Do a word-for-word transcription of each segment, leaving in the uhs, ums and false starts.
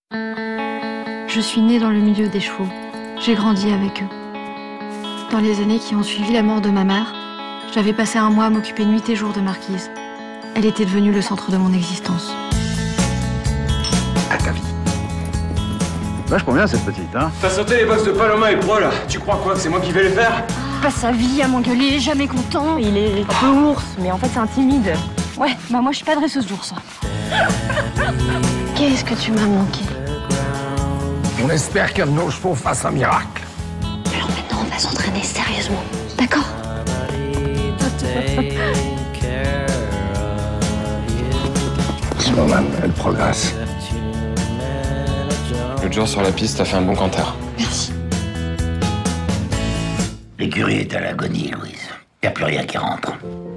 Je suis née dans le milieu des chevaux. J'ai grandi avec eux. Dans les années qui ont suivi la mort de ma mère, j'avais passé un mois à m'occuper nuit et jour de Marquise. Elle était devenue le centre de mon existence. À ta vie. Vachement bien cette petite, hein. T'as sauté les box de Paloma et Pro là. Tu crois quoi, que c'est moi qui vais les faire? Il passe sa vie à m'engueuler, jamais content. Il est un peu ours, mais en fait c'est un timide. Ouais, bah moi je suis pas dresseuse d'ours. Qu'est-ce que tu m'as manqué? On espère qu'un de nos chevaux fasse un miracle. Alors maintenant, on va s'entraîner sérieusement. D'accord? Ce moment, elle progresse. L'autre jour sur la piste, t'as fait un bon canter. Merci. L'écurie est à l'agonie, Louise. Y a plus rien qui rentre.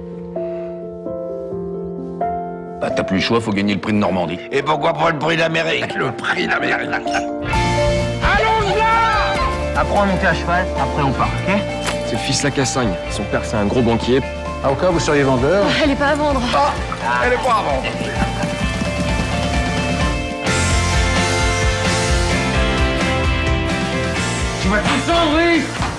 Bah t'as plus le choix, faut gagner le prix de Normandie. Et pourquoi pas le prix d'Amérique? Le prix d'Amérique. Apprends à monter à cheval, après on part, ok? C'est le fils la Cassagne. Son père, c'est un gros banquier. Ah, au cas où vous seriez vendeur. Elle est pas à vendre. Elle est pas avant. Tu vas tout ça, oui.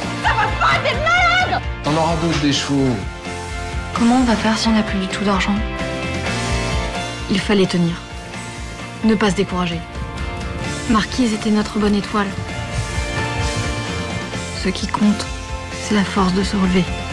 On aura d'autres des chevaux. Comment on va faire si on n'a plus du tout d'argent? Il fallait tenir. Ne pas se décourager. Marquise était notre bonne étoile. Ce qui compte, c'est la force de se relever.